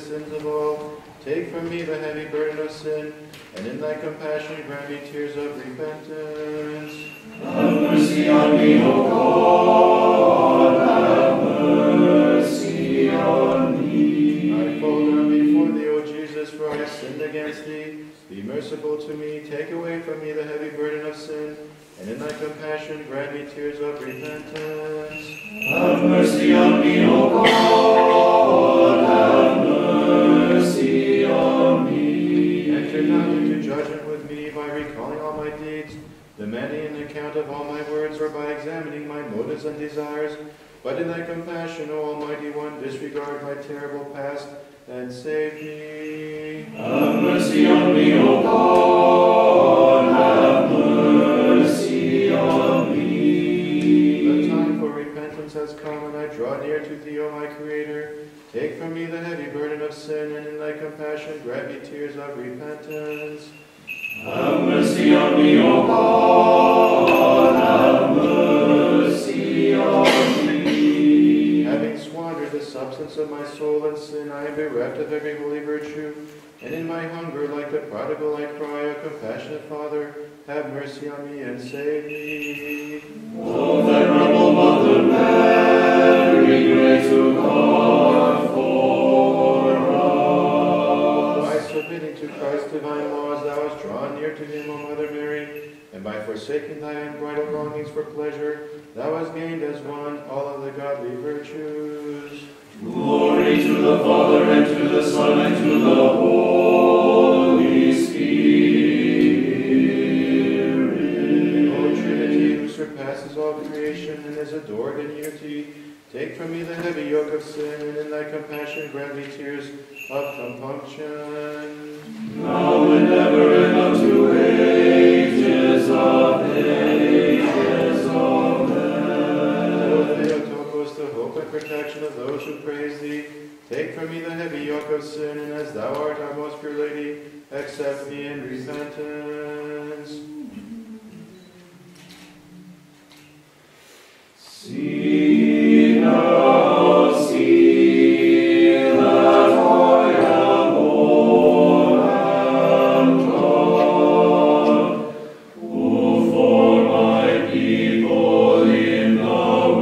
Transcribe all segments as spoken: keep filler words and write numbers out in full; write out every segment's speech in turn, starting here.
sins of all. Take from me the heavy burden of sin, and in thy compassion grant me tears of repentance. Have mercy on me, O God, have mercy on me. I fall down before thee, O Jesus, for I have sinned against thee. Be merciful to me, take away from me the heavy burden of sin, and in thy compassion grant me tears of repentance. Have mercy on me, O God, have mercy on me. Enter not into judgment with me by recalling all my deeds, demanding an account of all my words, or by examining my motives and desires, but in thy compassion, O Almighty One, disregard my terrible past, and save me. Have mercy on me, O God, have mercy on me. The time for repentance has come, and I draw near to thee, O my Creator. Take from me the heavy burden of sin, and in thy compassion grant me tears of repentance. Have mercy on me, O God, have mercy on me. Having squandered the substance of my soul in sin, I am bereft of every holy virtue, and in my hunger, like the prodigal, I cry, O compassionate Father, have mercy on me and save me. O venerable Mother Mary, pray to God for us. By submitting to Christ's divine laws, thou hast drawn near to him, O Mother Mary, and by forsaking thy unbridled longings for pleasure, thou hast gained as one all of the godly virtues. Glory to the Father, and to the Son, and to the Holy Spirit. O Trinity, who surpasses all creation and is adored in unity, take from me the heavy yoke of sin, and in thy compassion grant me tears of compunction. Now and ever, and unto ages of ages. Amen. O Theotokos, the hope and protection of those who praise thee, take from me the heavy yoke of sin, and as thou art our most pure Lady, accept me in repentance. See now, see that I am born and gone, who for my people in the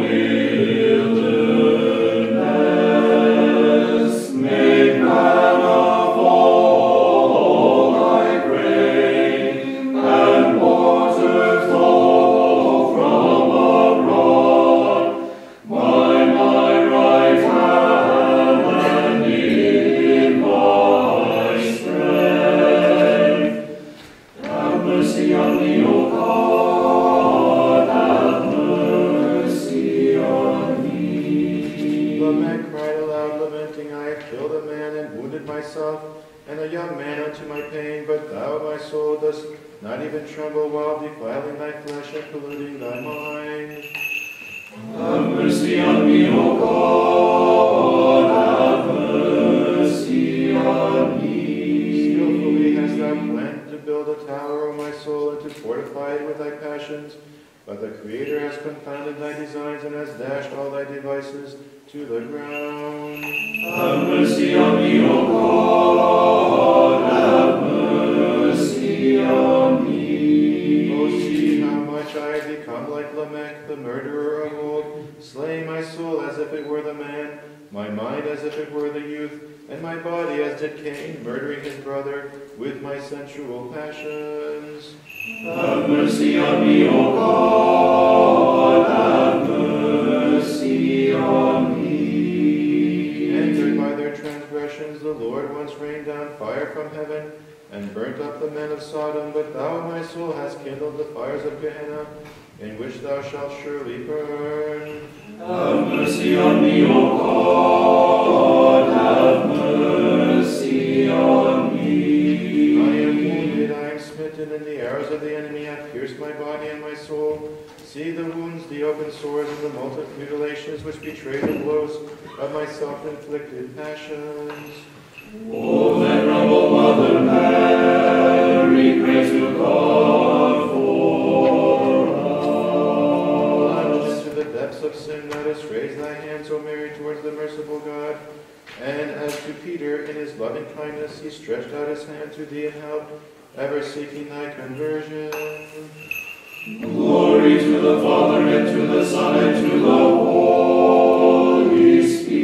wilderness made manna fall like rain, and water flow from a rock. By my right hand and in my strength. Have mercy on me, O God, have mercy on me. Lamech cried aloud, lamenting, I have killed a man and wounded myself, and a young man unto my pain. But thou, my soul, dost not even tremble while defiling thy flesh and polluting thy mind. Have mercy on me, O God, have mercy on me. Skillfully hast thou planned to build a tower, O my soul, and to fortify it with thy passions. But the Creator has confounded thy designs, and has dashed all thy devices to the ground. Have mercy on me, O God, have mercy on me. O see how much I have become like Lamech, the murderer of old, slaying my soul as if it were the man, my mind as if it were the youth, and my body as did Cain, murdering his brother with my sensual passions. Have mercy on me, O God, have mercy on me. Angered by their transgressions, the Lord once rained down fire from heaven, and burnt up the men of Sodom. But thou, my soul, hast kindled the fires of Gehenna, in which thou shalt surely burn. Have mercy on me, O God, have mercy on me. I am wounded, I am smitten, and the arrows of the enemy have pierced my body and my soul. See the wounds, the open sores, and the multiple mutilations which betray the blows of my self-inflicted passions. O venerable Mother Mary, pray to God for us. Plunged into the depths of sin, thou dost raise thy hands, O Mary, towards the merciful God. And as to Peter, in his loving kindness, he stretched out his hand to thee in help, ever seeking thy conversion. Glory to the Father, and to the Son, and to the Holy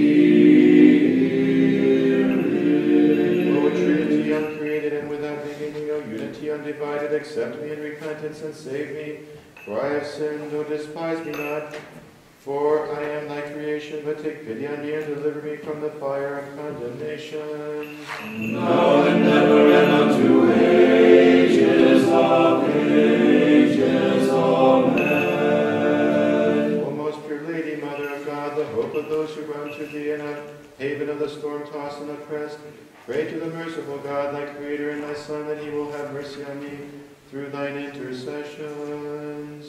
Spirit. O Trinity, uncreated and without beginning, O unity undivided, accept me in repentance and save me. For I have sinned, O despise me not. For I am thy creation, but take pity on me and deliver me from the fire of condemnation. Now and ever and unto ages of ages. Amen. O most pure Lady, Mother of God, the hope of those who run to thee, and a haven of the storm-tossed and oppressed, pray to the merciful God, thy Creator and thy Son, that he will have mercy on me through thine intercessions.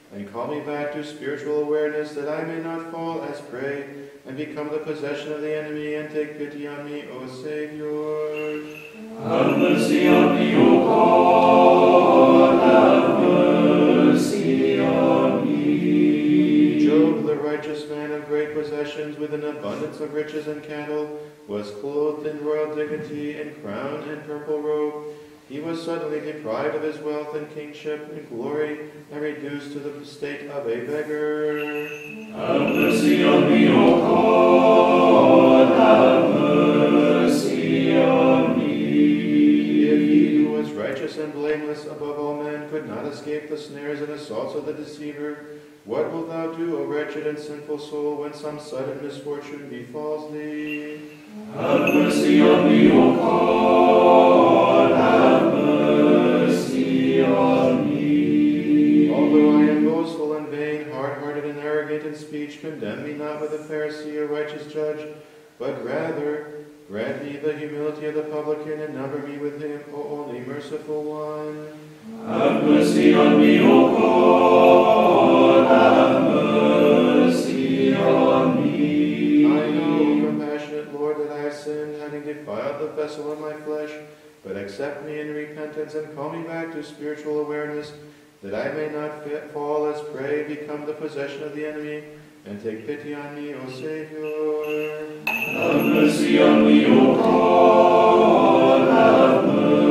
and call me back to spiritual awareness, that I may not fall as prey and become the possession of the enemy, and take pity on me, O Savior. Have mercy on me, O God, have mercy on me. Job, the righteous man of great possessions, with an abundance of riches and cattle, was clothed in royal dignity, and crowned in purple robe. He was suddenly deprived of his wealth and kingship and glory, and reduced to the state of a beggar. Have mercy on me, O God, have mercy on me. If he who was righteous and blameless above all men could not escape the snares and assaults of the deceiver, what wilt thou do, O wretched and sinful soul, when some sudden misfortune befalls thee? Have mercy on me, O God, have mercy on me. Although I am boastful and vain, hard-hearted and arrogant in speech, condemn me not with the Pharisee or righteous judge, but rather grant me the humility of the publican, and number me with him, O only merciful one. Have mercy on me, O God, have mercy on me. I know, O compassionate Lord, that I have sinned, having defiled the vessel of my flesh, but accept me in repentance and call me back to spiritual awareness, that I may not fit, fall as prey, become the possession of the enemy, and take pity on me, O Savior. Have mercy on me, O God, have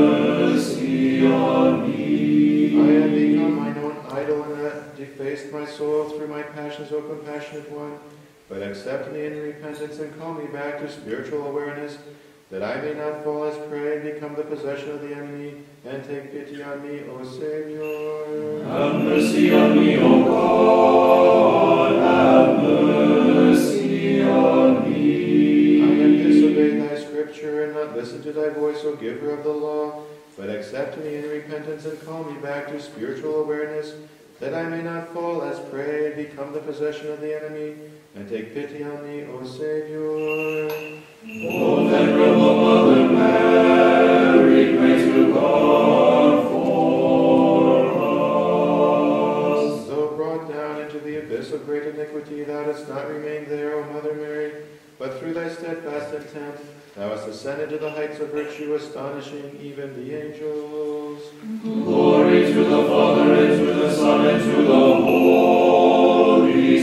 mercy on me. I have become mine own idol, and have defaced my soul through my passions, O compassionate one. But accept me in repentance and call me back to spiritual awareness, that I may not fall as prey and become the possession of the enemy, and take pity on me, O Savior. Have mercy on me, O God, have mercy on me. I have disobeyed thy scripture, and not listened to thy voice, O giver of the law. But accept me in repentance and call me back to spiritual awareness, that I may not fall as prey and become the possession of the enemy, and take pity on me, O Savior. O venerable Mother Mary, pray to God for us. Though brought down into the abyss of great iniquity, thou didst not remain there, O Mother Mary, but through thy steadfast intent, thou hast ascended to the heights of virtue, astonishing even the angels. Glory to the Father, and to the Son, and to the Holy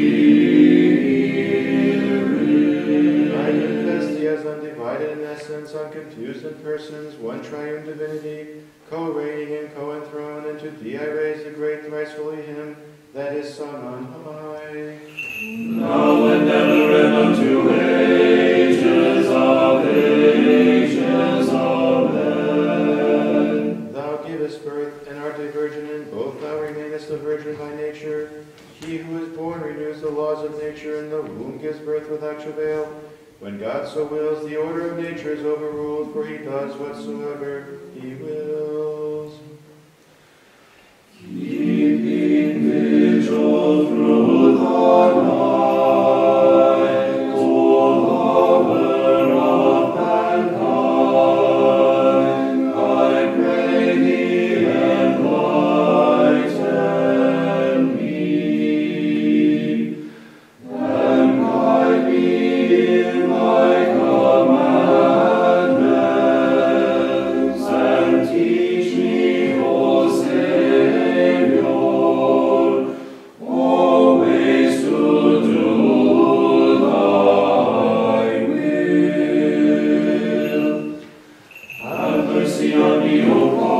Spirit. I confess thee as undivided in essence, unconfused in persons, one triune divinity, co-reigning and co-enthroned, and to thee I raise the great thrice holy hymn that is sung on high. Now and ever and unto ages of ages, amen. Thou givest birth, and art a virgin, and both thou remainest a virgin by nature. He who is born renews the laws of nature, and the womb gives birth without travail. When God so wills, the order of nature is overruled, for he does whatsoever he wills. Keeping vigil through the night, O lover of mankind, I pray thee enlighten me, and guide me in thy commandments, and teach me, O Savior, always to do thy will. Have mercy on me, O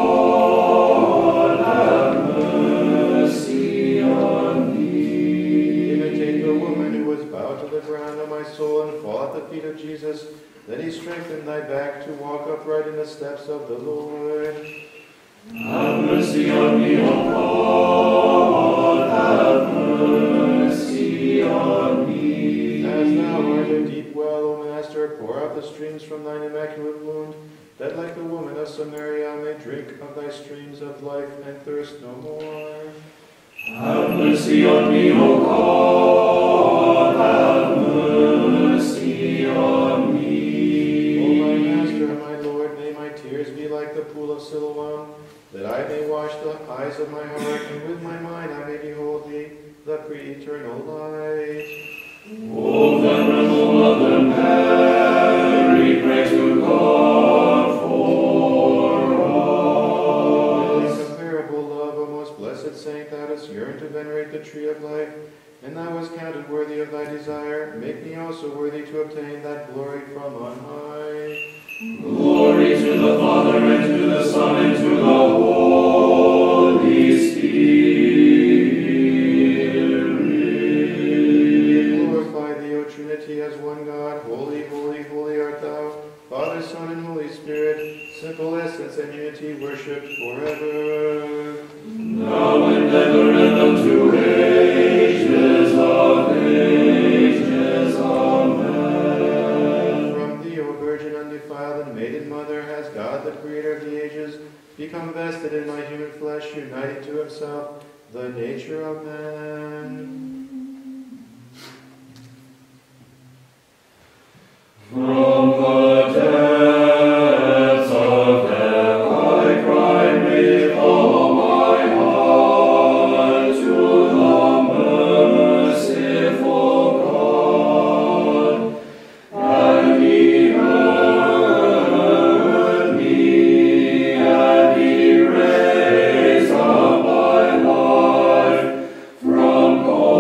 God, have mercy on me. Imitate the woman who was bowed to the ground, O my soul, and fall at the feet of Jesus. Then he strengthened thy back to walk upright in the steps of the Lord. Have mercy on me, O God, have mercy on me. As thou art a deep well, O Master, pour out the streams from thine immaculate wound, that like the woman of Samaria I may drink of thy streams of life and thirst no more. Have mercy on me, O God, have mercy on me. O my Master and my Lord, may my tears be like the pool of Siloam, that I may wash the eyes of my heart, and with my mind I may behold the pre-eternal light. O venerable Mother Mary, pray to God for us. In incomparable love, O most blessed Saint, thou dost yearn to venerate the tree of life, and thou wast counted worthy of thy desire. Make me also worthy to obtain that glory from on high. Glory to the Father, and to the Son, and to the Holy Spirit. We glorify thee, O Trinity, as one God. Holy, holy, holy art thou, Father, Son, and Holy Spirit, simple essence and unity, worshipped forever. Now and ever and unto ages of ages. Amen. From thee, O Virgin undefiled and maiden Mother, has God, the Creator of the ages, become vested in my human flesh, uniting to himself the nature of man. From the depths of hell I cried with all my heart to the merciful God, and He heard me, and He raised up my life from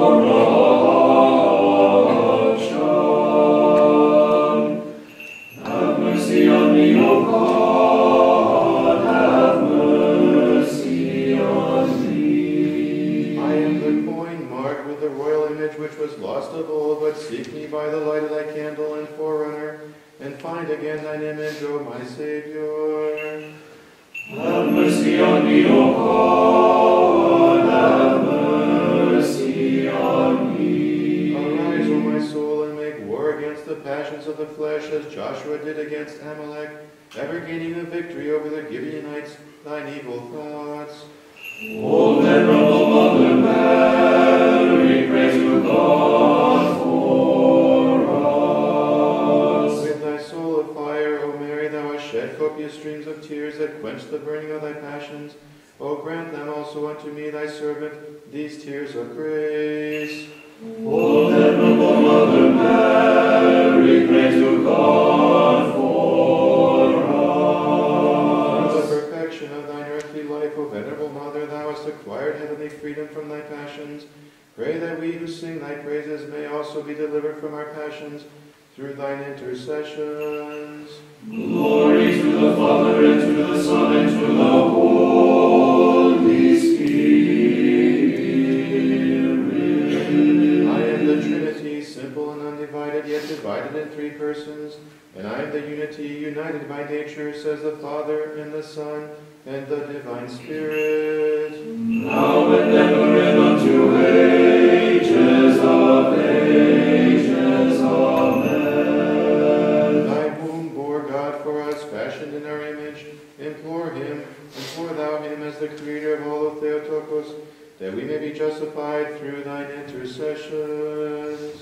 corruption. Have mercy on me, O God, have mercy on me. I am the coin marked with the royal image which was lost of old, but seek me by the light of thy candle and forerunner, and find again thine image, O my Savior. Have mercy on me, O God, have mercy on me. Arise, O my soul, and make war against the passions of the flesh, as Joshua did against Amalek, ever gaining the victory over the Gibeonites, thine evil thoughts. O venerable Mother Mary, pray to God for us. With thy soul of fire, O Mary, thou hast shed copious streams of tears that quench the burning of thy passions. O grant them also unto me, thy servant, these tears of grace. O venerable Mother Mary, pray to God for Through us. the perfection of thine earthly life, O venerable Mother, thou hast acquired heavenly freedom from thy passions. Pray that we who sing thy praises may also be delivered from our passions through thine intercessions. Glory to the Father, and to the Son, and to the Holy Spirit. I am the Trinity, simple and undivided, yet divided in three persons. And I am the unity, united by nature, says the Father, and the Son, and the Divine Spirit. Now and ever and unto ages of ages. Amen. Thy womb bore God for us, fashioned in our image. Implore him, implore thou him as the Creator of all, O Theotokos, that we may be justified through thine intercessions.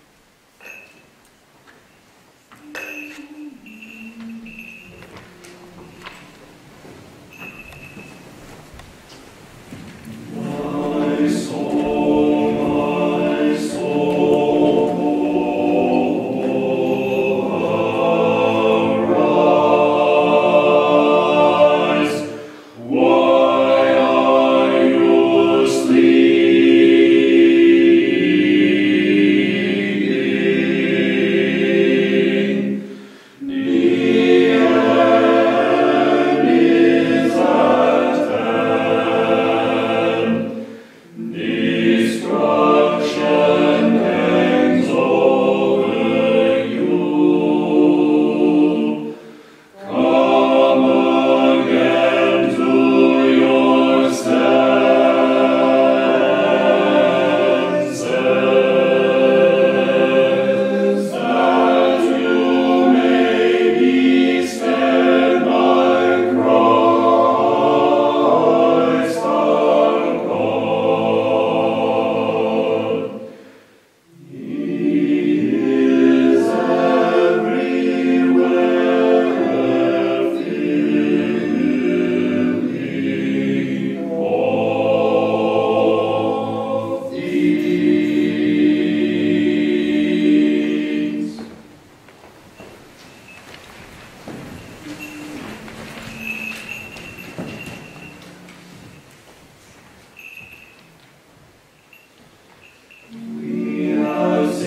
My soul, my soul, arise. Why are you asleep?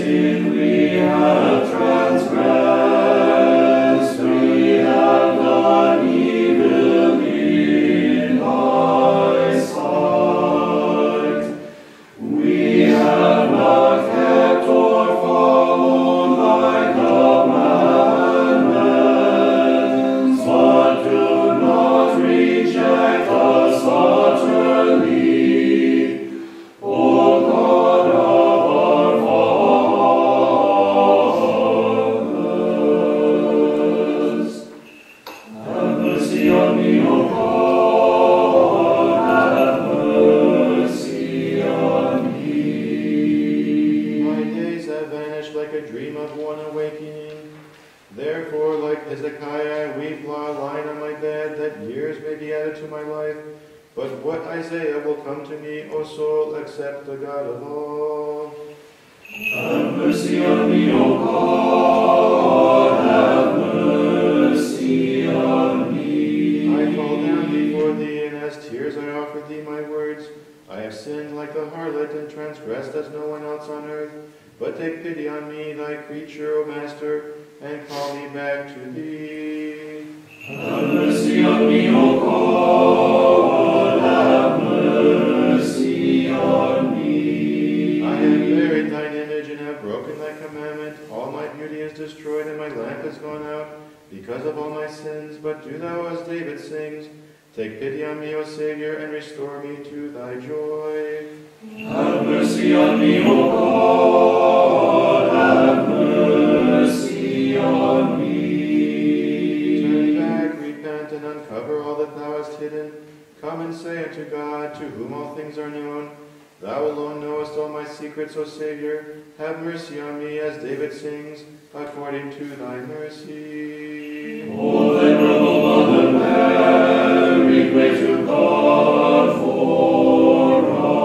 sin we have transgressed, we have done evil in thy sight. We have not kept or followed thy commandments, but do not reject us utterly, O God of our fathers. Have mercy on me, O God, have mercy on me. My days have vanished like a dream of one awakening. Therefore, like Hezekiah, I weep while lying on my bed, that years may be added to my life. But what Isaiah will come to me, O soul, except the God of all? Have mercy on me, O God, have mercy on me. I fall down before thee, and as tears I offer thee my words. I have sinned like the harlot, and transgressed as no one else on earth. But take pity on me, thy creature, O Master, and call me back to thee. Have mercy on me, O God, have mercy on me. I have buried thine image, and have broken thy commandment. All my beauty is destroyed, and my lamp is gone out, because of all my sins. But do thou, as David sings, take pity on me, O Savior, and restore me to thy joy. Have mercy on me, O God, have mercy on me. Turn back, repent, and uncover all that thou hast hidden. Come and say unto God, to whom all things are known, Thou alone knowest all my secrets, O Savior. Have mercy on me, as David sings, according to thy mercy. O venerable Mother Mary, pray to God for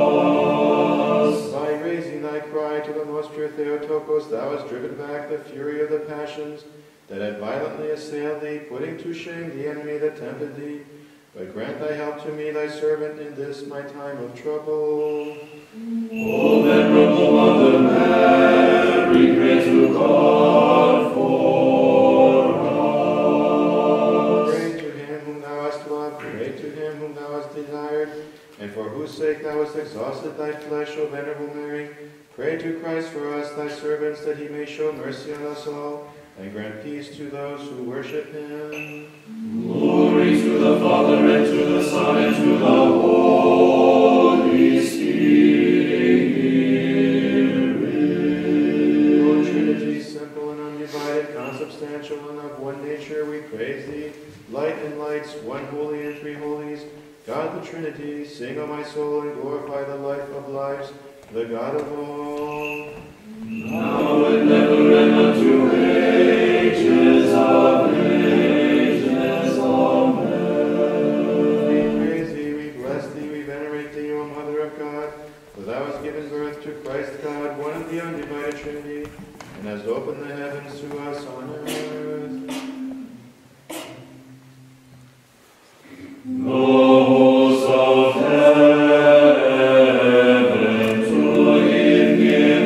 us. By raising thy cry to the most pure Theotokos, thou hast driven back the fury of the passions that had violently assailed thee, putting to shame the enemy that tempted thee. But grant thy help to me, thy servant, in this my time of trouble. O venerable Mother Mary, pray to God for us. Pray to him whom thou hast loved, pray to him whom thou hast desired, and for whose sake thou hast exhausted thy flesh, O venerable Mary. Pray to Christ for us, thy servants, that he may show mercy on us all, and grant peace to those who worship him. Glory to the Father, and to the Son, and to the Holy Spirit. O Trinity, simple and undivided, consubstantial and of one nature, we praise thee. Light and lights, one holy and three holies. God the Trinity, sing, O my soul, and glorify the life of lives, the God of all. Now and ever and unto ages of ages. Amen. We praise thee, we bless thee, we venerate thee, O Mother of God, for thou hast given birth to Christ God, one of the undivided Trinity, and hast opened the heavens to us on earth. The hosts of heaven to him give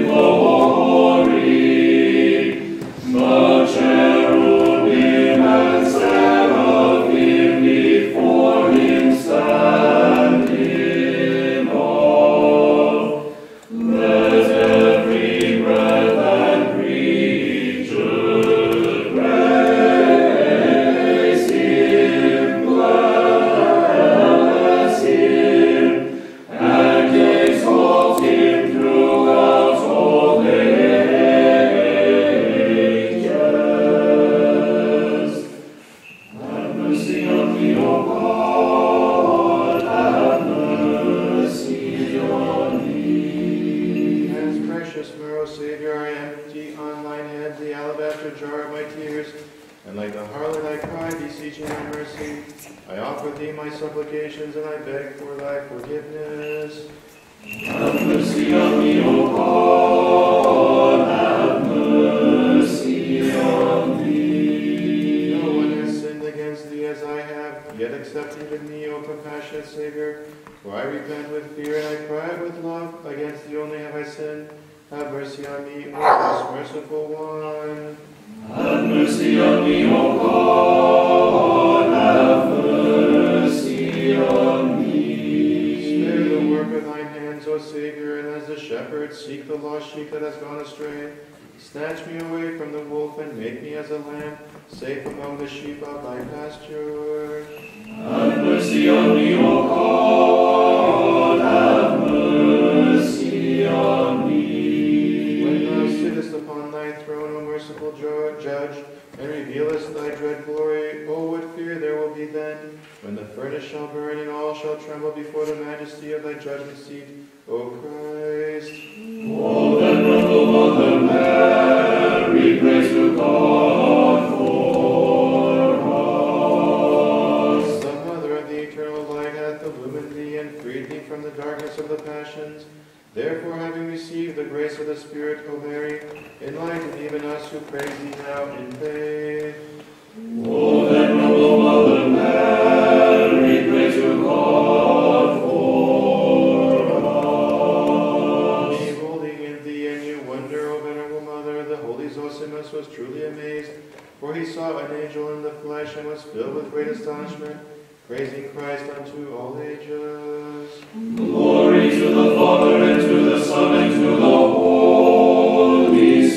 glory, the cherubim and seraphim before him stand in awe. Let every breath and creature praise him, bless him, and exalt him throughout all ages. Have mercy on me, O God, have mercy on me. As precious myrrh, O Savior, I empty on thine head the alabaster jar of my tears, and like the harlot I cry, beseeching thy mercy. I offer thee my supplications, and I beg for thy forgiveness. Have mercy on me, O God, have mercy on me. No one has sinned against thee as I have, yet accept even me, O compassionate Savior. For I repent with fear, and I cry with love. Against thee only have I sinned, Have mercy on me, O most merciful one. Have mercy on me, O God, have mercy on me. Spare the work of thine hands, O Savior, and as the shepherd seek the lost sheep that has gone astray, snatch me away from the wolf and make me as a lamb, safe among the sheep of thy pasture. Have mercy on me, O God, have mercy on me. When thou sittest upon thy throne, O merciful jo- Judge, and revealest thy dread glory, O what fear there will be then, when the furnace shall burn and all shall tremble before the majesty of thy judgment seat, O Christ. O venerable Mother Mary, pray to God for us. The Mother of the eternal light hath illumined thee and freed thee from the darkness of the passions. Therefore, having received the grace of the Spirit, O Mary, enlighten even us who praise thee now in faith. O venerable Mother Mary, pray to God for us. Beholding in thee a new wonder, O venerable Mother, the holy Zosimus was truly amazed, for he saw an angel in the flesh and was filled with great astonishment, praising Christ unto all ages. Glory to the Father, and to the Son, and to the Holy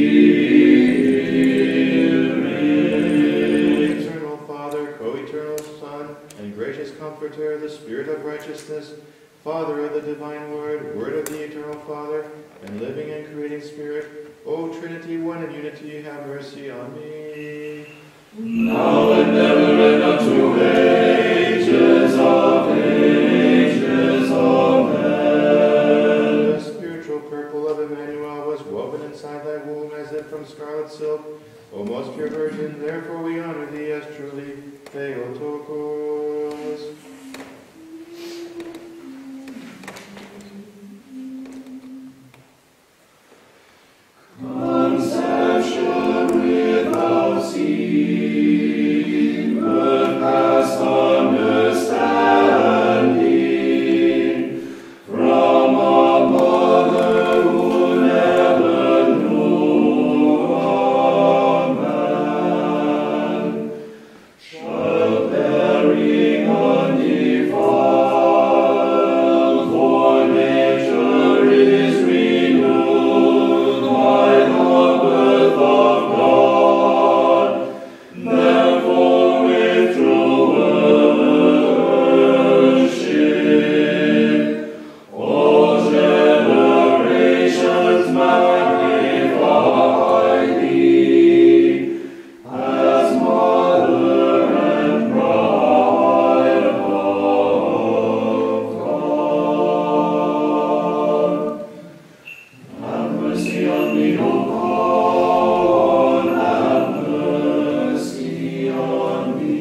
Spirit. Eternal Father, co-eternal Son, and gracious Comforter, the Spirit of righteousness, Father of the divine Word, Word of the eternal Father, and living and creating Spirit, O Trinity, one in unity, have mercy on me. Now and ever and unto ages of ages. Amen. The spiritual purple of Emmanuel was woven inside thy womb as if from scarlet silk. O most pure Virgin, therefore we honor thee as truly Theotokos. Conception without seed, birth past understanding, from a mother who never knew a man, child bearing undefiled, for nature is renewed by the birth of God. Therefore with true worship, all generations magnify thee as Mother and Bride of God. Have mercy on me, O God, have mercy on me.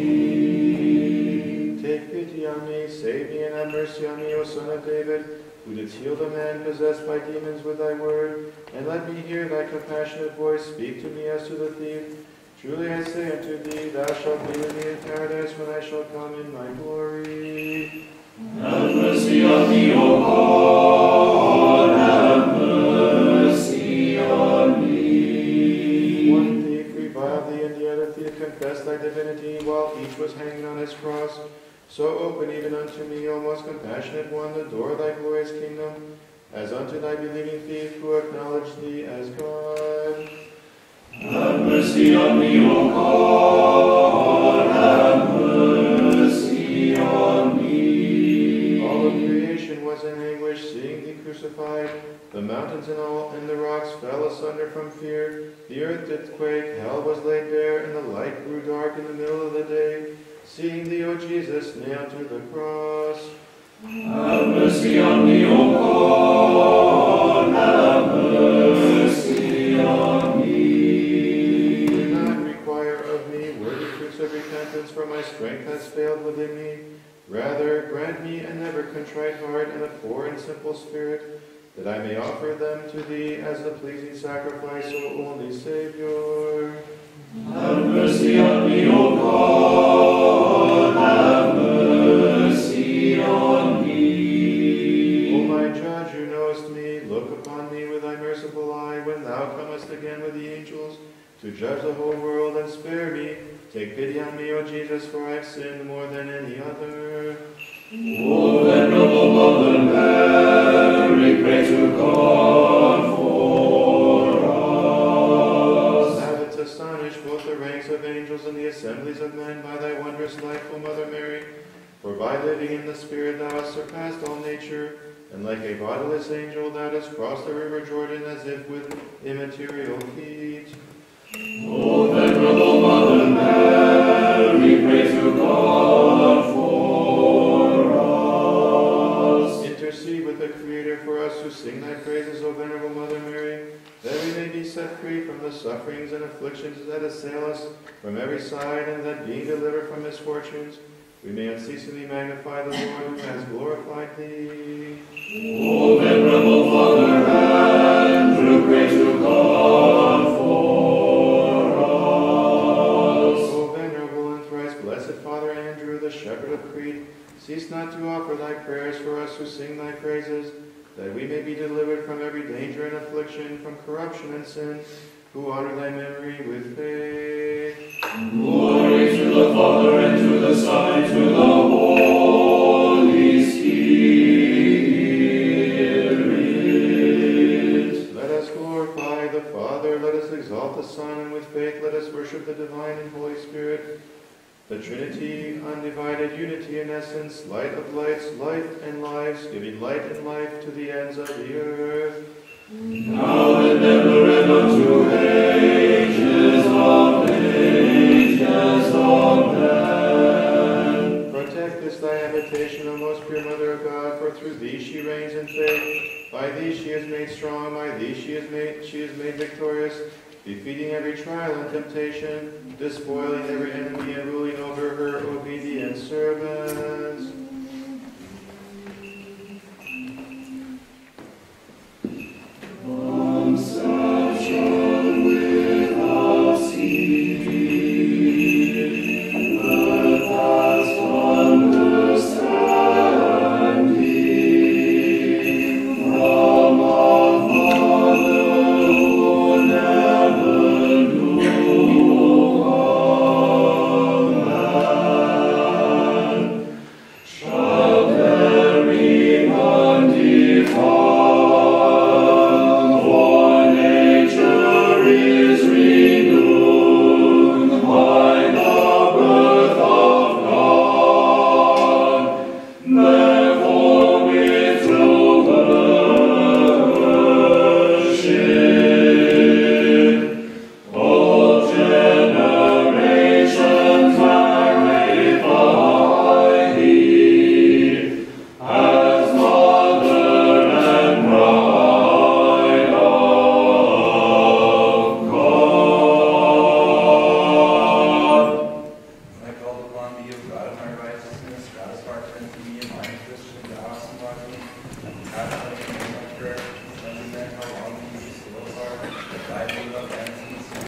Take pity on me, save me, and have mercy on me, O Son of David, who didst heal the man possessed by demons with thy word, and let me hear thy compassionate voice speak to me as to the thief. Truly I say unto thee, thou shalt be with me in paradise when I shall come in my glory. Have mercy on me, O God, have mercy on me. One thief reviled thee, and the other thief confessed thy divinity, while each was hanging on his cross. So open even unto me, O most compassionate one, the door of thy glorious kingdom, as unto thy believing thief who acknowledged thee as God. Have mercy on me, O God, have mercy on me. All of creation was in anguish, seeing thee crucified. The mountains and all and the rocks fell asunder from fear. The earth did quake, hell was laid bare, and the light grew dark in the middle of the day. Seeing thee, O Jesus, nailed to the cross. Have mercy on me, O God, have mercy on me. Do not require of me worthy fruits of repentance, for my strength has failed within me. Rather, grant me an ever contrite heart and a poor and simple spirit, that I may offer them to thee as a pleasing sacrifice, O only Savior. Have mercy on me, O God, have mercy on me. O my Judge, who knowest me, look upon me with thy merciful when thou comest again with the angels, to judge the whole world, and spare me. Take pity on me, O Jesus, for I have sinned more than any other. O venerable Mother Mary, pray to God for us. Thou didst astonish both the ranks of angels and the assemblies of men by thy wondrous life, O Mother Mary. For by living in the Spirit thou hast surpassed all nature, and like a bodiless angel thou dost cross the river Jordan as if with immaterial feet. O venerable Mother Mary, pray to God for us. Intercede with the Creator for us who sing thy praises, O venerable Mother Mary, that we may be set free from the sufferings and afflictions that assail us from every side, and that being delivered from misfortunes, we may unceasingly magnify the Lord who has glorified thee. O venerable Father Andrew, pray to God for us. O venerable and thrice blessed Father Andrew, the shepherd of Crete, cease not to offer thy prayers for us who sing thy praises, that we may be delivered from every danger and affliction, from corruption and sin, who honor thy memory with faith. Glory to the Father, and to the Son, and to the Holy Spirit. Let us glorify the Father, let us exalt the Son, and with faith let us worship the divine and Holy Spirit. The Trinity, undivided unity in essence, light of lights, life and lives, giving light and life to the ends of the earth. Now and ever and unto ages of ages. Amen. Protect this thy habitation, O most pure Mother of God, for through thee she reigns in faith. By thee she is made strong, by thee she is made, she is made victorious, defeating every trial and temptation, despoiling every enemy, and ruling over her obedient servants.